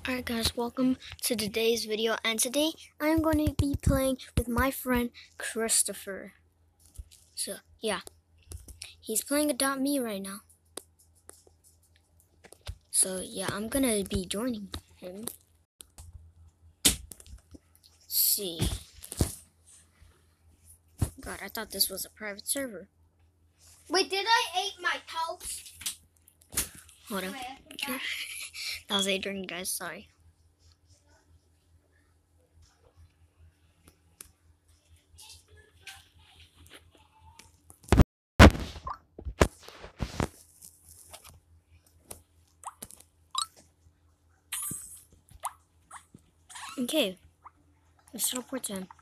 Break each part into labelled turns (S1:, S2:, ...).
S1: Alright guys, welcome to today's video, and today I'm going to be playing with my friend Christopher. So yeah, he's playing Adopt Me right now. So yeah, I'm gonna be joining him. Let's see. God, I thought this was a private server.
S2: Wait, did I eat my toast?
S1: Hold on. That was Adrian, guys, sorry. Okay, let's teleport to him.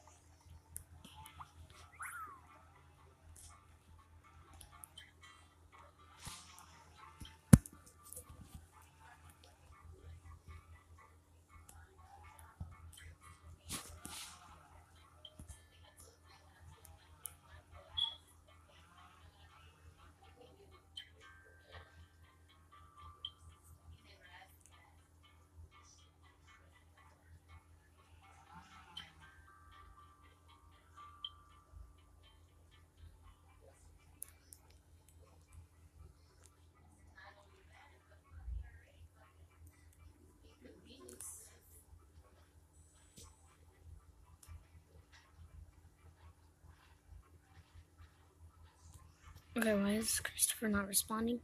S1: Okay, why is Christopher not responding?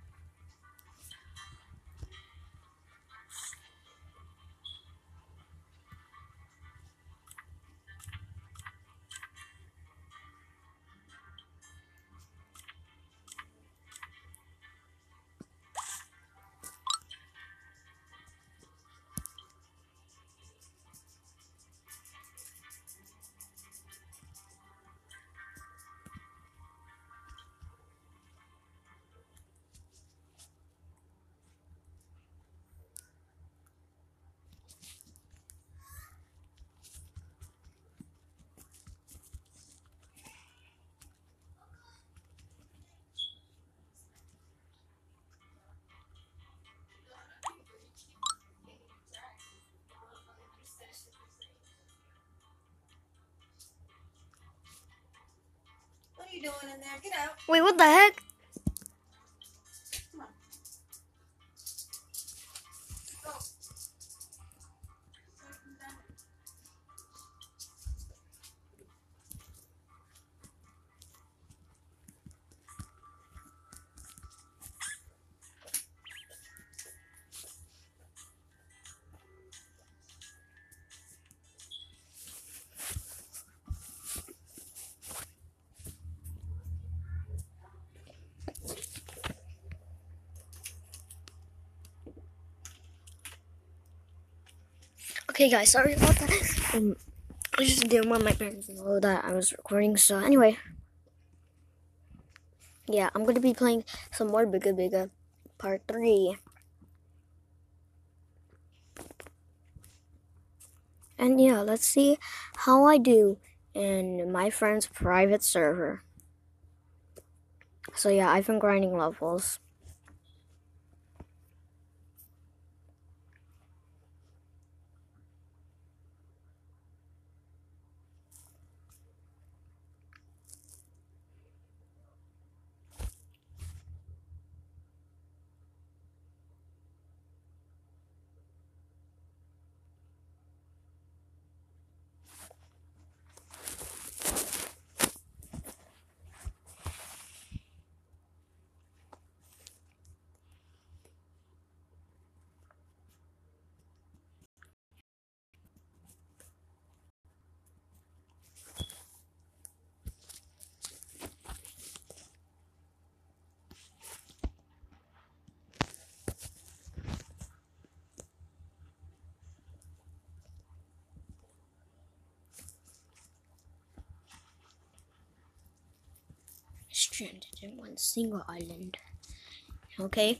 S2: What are you doing in there? Get out.
S1: Wait, what the heck?
S2: Come on. Go.
S1: Okay guys, sorry about that. I just didn't want my parents to know that I was recording, so anyway. Yeah, I'm gonna be playing some more Bigga Bigga Part 3. And yeah, let's see how I do in my friend's private server. So yeah, I've been grinding levels. Stranded in one single island. Okay.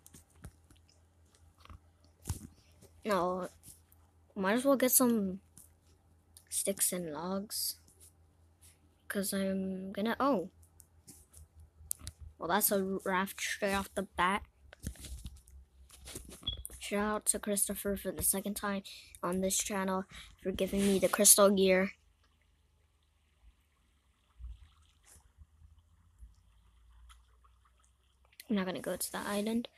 S1: Now, might as well get some sticks and logs. Because I'm gonna. Oh. Well, that's a raft straight off the bat. Shout out to Christopher for the second time on this channel for giving me the crystal gear. I'm not gonna go to the island.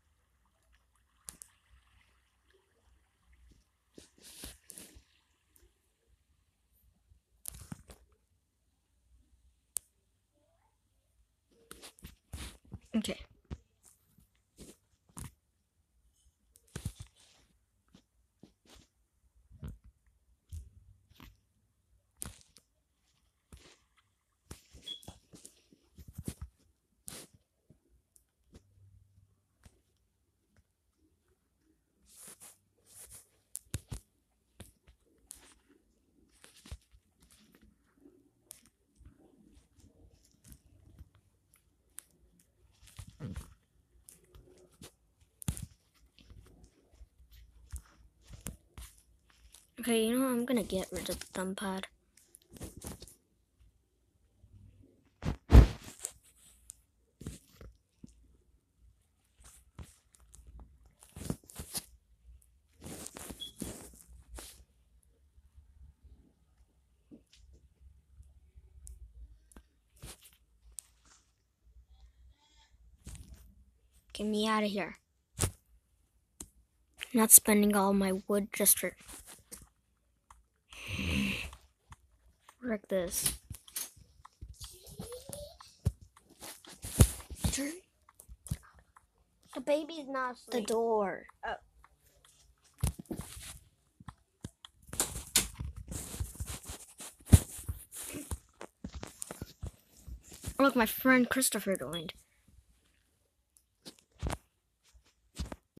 S1: Okay. Okay, you know what? I'm gonna get rid of the thumb pad. Get me out of here. I'm not spending all my wood just for frick this. Turn
S2: The baby's not
S1: the
S2: asleep.
S1: door.
S2: Oh.
S1: Look, my friend Christopher joined.